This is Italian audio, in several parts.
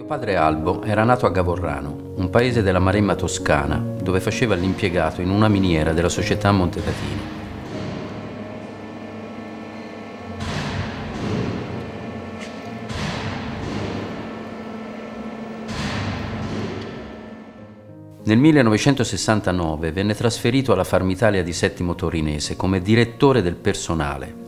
padre Albo era nato a Gavorrano, un paese della Maremma toscana, dove faceva l'impiegato in una miniera della società Montecatini. Nel 1969 venne trasferito alla Farmitalia di Settimo Torinese come direttore del personale.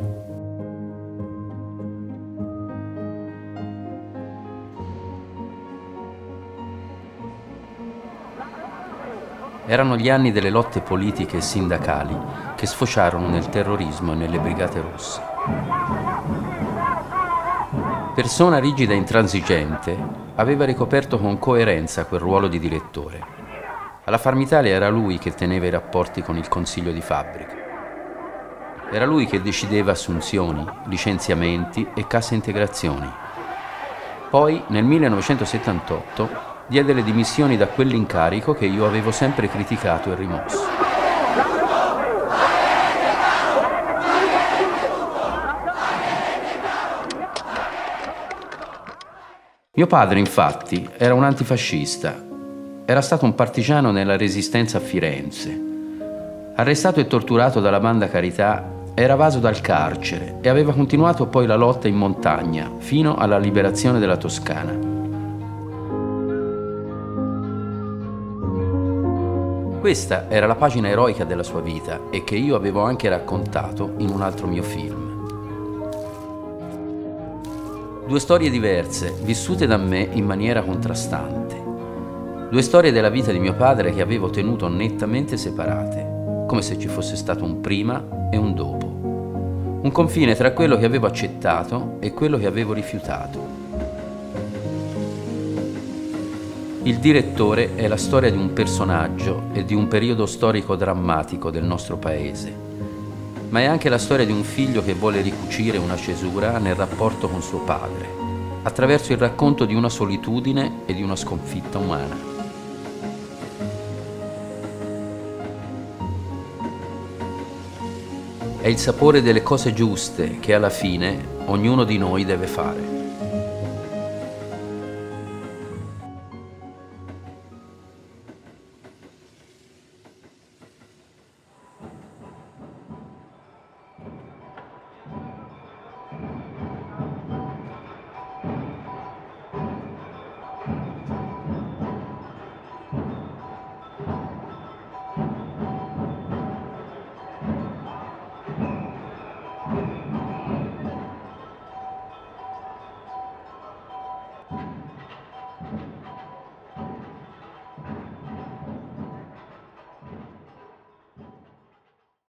Erano gli anni delle lotte politiche e sindacali che sfociarono nel terrorismo e nelle brigate rosse. Persona rigida e intransigente, aveva ricoperto con coerenza quel ruolo di direttore. Alla Farmitalia era lui che teneva i rapporti con il consiglio di fabbrica. Era lui che decideva assunzioni, licenziamenti e casse integrazioni. Poi, nel 1978, diede le dimissioni da quell'incarico che io avevo sempre criticato e rimosso. Mio padre, infatti, era un antifascista. Era stato un partigiano nella Resistenza a Firenze. Arrestato e torturato dalla Banda Carità, era evaso dal carcere e aveva continuato poi la lotta in montagna fino alla liberazione della Toscana. Questa era la pagina eroica della sua vita e che io avevo anche raccontato in un altro mio film. Due storie diverse, vissute da me in maniera contrastante. Due storie della vita di mio padre che avevo tenuto nettamente separate, come se ci fosse stato un prima e un dopo. Un confine tra quello che avevo accettato e quello che avevo rifiutato. Il direttore è la storia di un personaggio e di un periodo storico drammatico del nostro paese, ma è anche la storia di un figlio che vuole ricucire una cesura nel rapporto con suo padre, attraverso il racconto di una solitudine e di una sconfitta umana. È il sapore delle cose giuste che alla fine ognuno di noi deve fare.